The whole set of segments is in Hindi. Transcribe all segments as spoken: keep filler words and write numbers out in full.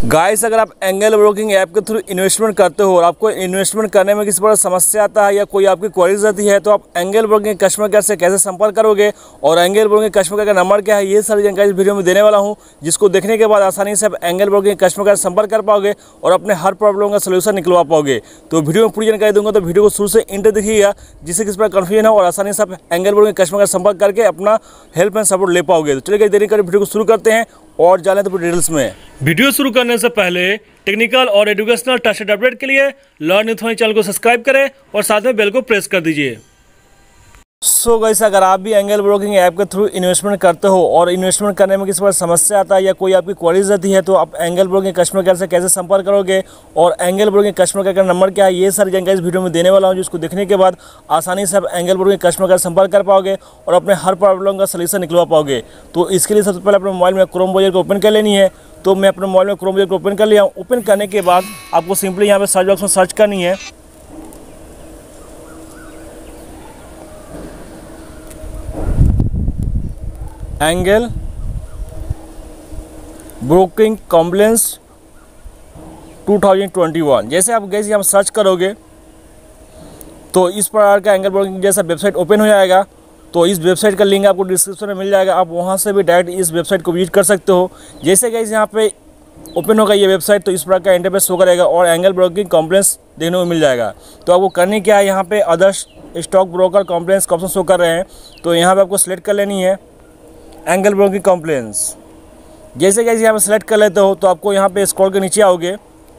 गाइस, अगर आप एंगल ब्रोकिंग ऐप के थ्रू इन्वेस्टमेंट करते हो और आपको इन्वेस्टमेंट करने में किसी प्रकार समस्या आता है या कोई आपकी क्वेरीज आती है, तो आप एंगल ब्रोकिंग कस्टमर केयर से कैसे संपर्क करोगे और एंगल ब्रोकिंग कस्टमर केयर का नंबर क्या है, ये सारी जानकारी इस वीडियो में देने वाला हूं, जिसको देखने के बाद आसानी से आप एंगल ब्रोकिंग कस्टमर केयर संपर्क कर पाओगे और अपने हर प्रॉब्लम का सोल्यूशन निकलवा पाओगे। तो वीडियो में पूरी जानकारी दूंगा, तो वीडियो को शुरू से इंटर देखिएगा, जिससे किस प्रकार कन्फ्यूजन हो और आसानी से आप एंगल ब्रोकिंग कस्टमर केयर संपर्क करके अपना हेल्प एंड सपोर्ट ले पाओगे। तो चलिए देरी कर वीडियो को शुरू करते हैं और जाने तो पूरी डिटेल्स में। वीडियो शुरू करने से पहले टेक्निकल और एजुकेशनल ट्रस्टेड अपडेट के लिए लर्न विथ मनी चैनल को सब्सक्राइब करें और साथ में बेल को प्रेस कर दीजिए। सो गाइस, अगर आप भी एंगल ब्रोकिंग ऐप के थ्रू इन्वेस्टमेंट करते हो और इन्वेस्टमेंट करने में किसी प्रकार समस्या आता है या कोई आपकी क्वेरीज आती है, तो आप एंगल ब्रोकिंग कस्टमर केयर से कैसे संपर्क करोगे और एंगल ब्रोकिंग कस्टमर केयर का नंबर क्या है, ये सारी जानकारी इस वीडियो में देने वाला हूं, जिसको देखने के बाद आसानी से आप एंगल ब्रोकिंग कस्टमर केयर संपर्क कर पाओगे और अपने हर प्रॉब्लम का सलूशन निकलवा पाओगे। तो इसके लिए सबसे पहले अपने मोबाइल में क्रोम ब्राउज़र को ओपन कर लेनी है। तो मैं अपने मोबाइल में क्रोम ब्राउज़र को ओपन कर लिया। ओपन करने के बाद आपको सिंपली यहाँ पे सर्च बॉक्स में सर्च करनी है Angel Broking compliance two thousand twenty one. जैसे आप गैस यहाँ सर्च करोगे तो इस प्रकार का एंगल ब्रोकिंग जैसा वेबसाइट ओपन हो जाएगा। तो इस वेबसाइट का लिंक आपको डिस्क्रिप्शन में मिल जाएगा, आप वहाँ से भी डायरेक्ट इस वेबसाइट को विजिट कर सकते हो। जैसे गैस यहाँ पे ओपन होगा ये वेबसाइट, तो इस प्रकार का इंटरफेस शो करेगा और एंगल ब्रोकिंग कॉम्प्लेंस देखने को मिल जाएगा। तो आपको करने क्या है, यहाँ पे अदर्स स्टॉक ब्रोकर कॉम्प्लेंस का ऑप्शन शो कर रहे हैं, तो यहाँ पर आपको सेलेक्ट कर लेनी है एंगल ब्रोकिंग कॉम्प्लेंस। जैसे कैसे यहाँ पे सेलेक्ट कर लेते हो तो आपको यहाँ पे स्क्रॉल के नीचे आओगे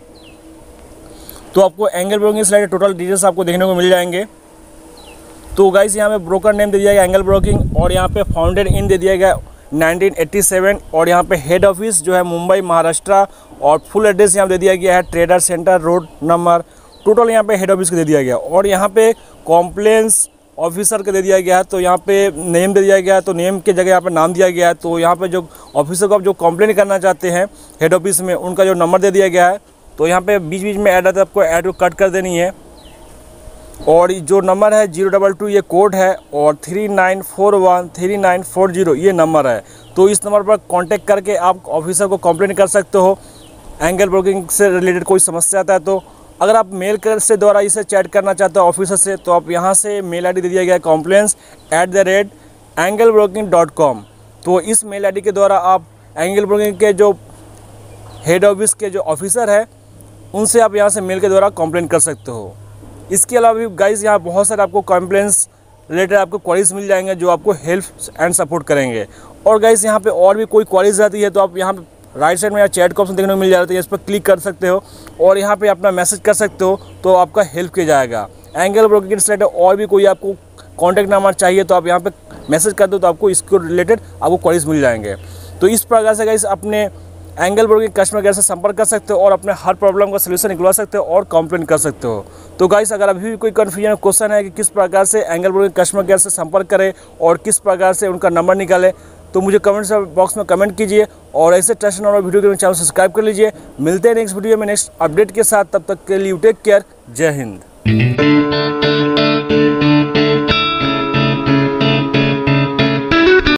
तो आपको एंगल ब्रोकिंग से रिलेटेड टोटल डिटेल्स आपको देखने को मिल जाएंगे। तो गाइस, यहाँ पे ब्रोकर नेम दे दिया गया एंगल ब्रोकिंग और यहाँ पे फाउंडेड इन दे दिया गया नाइनटीन एटी सेवन और यहाँ पे हेड ऑफिस जो है मुंबई महाराष्ट्र और फुल एड्रेस यहाँ दे दिया गया है trader centre road number. Total यहाँ पे हेड ऑफिस को दे दिया गया और यहाँ पे कॉम्प्लेंस ऑफिसर के दे दिया गया है, तो यहाँ पे नेम दे दिया गया है, तो नेम के जगह यहाँ पे नाम दिया गया है। तो यहाँ पे जो ऑफिसर को आप जो कंप्लेन करना चाहते हैं हेड ऑफिस में, उनका जो नंबर दे दिया गया है, तो यहाँ पे बीच बीच में ऐड आता है, आपको ऐड को कट कर देनी है। और जो नंबर है जीरो डबल टू ये कोड है और three nine four one three nine four zero ये नंबर है। तो इस नंबर पर कॉन्टेक्ट करके आप ऑफिसर को कंप्लेन कर सकते हो एंगल ब्रोकिंग से रिलेटेड कोई समस्या आता है। तो अगर आप मेल कर से द्वारा इसे चैट करना चाहते हो ऑफिसर से, तो आप यहाँ से मेल आईडी दे दिया गया है compliance at the rate Angel Broking dot com. तो इस मेल आईडी के द्वारा आप एंगल ब्रोकिंग के जो हेड ऑफिस के जो ऑफिसर है उनसे आप यहाँ से मेल के द्वारा कंप्लेन कर सकते हो। इसके अलावा भी गाइस, यहाँ बहुत सारे आपको कंप्लेंट्स रिलेटेड आपको क्वेरीज मिल जाएंगे जो आपको हेल्प एंड सपोर्ट करेंगे। और गाइस, यहाँ पे और भी कोई क्वेरीज आती है तो आप यहाँ पे राइट साइड में यहाँ चैट का ऑप्शन देखने को मिल जाता है, इस पर क्लिक कर सकते हो और यहाँ पे अपना मैसेज कर सकते हो, तो आपका हेल्प किया जाएगा। एंगल ब्रोकिंग से रिलेटेड और भी कोई आपको कॉन्टैक्ट नंबर चाहिए तो आप यहाँ पे मैसेज कर दो, तो आपको इसको रिलेटेड आपको क्वेरीज मिल जाएंगे। तो इस प्रकार से गाइस अपने एंगल ब्रोकिंग कस्टमर केयर से संपर्क कर सकते हो और अपने हर प्रॉब्लम का सलूशन निकलवा सकते हो और कंप्लेन कर सकते हो। तो गाइस, अगर अभी भी कोई कन्फ्यूजन क्वेश्चन है कि किस प्रकार से एंगल ब्रोकिंग कस्टमर केयर से संपर्क करें और किस प्रकार से उनका नंबर निकालें, तो मुझे कमेंट बॉक्स में कमेंट कीजिए और ऐसे ट्रस्ट और वीडियो के लिए चैनल सब्सक्राइब कर लीजिए। मिलते हैं नेक्स्ट वीडियो में नेक्स्ट अपडेट के साथ, तब तक के लिए टेक केयर, जय हिंद।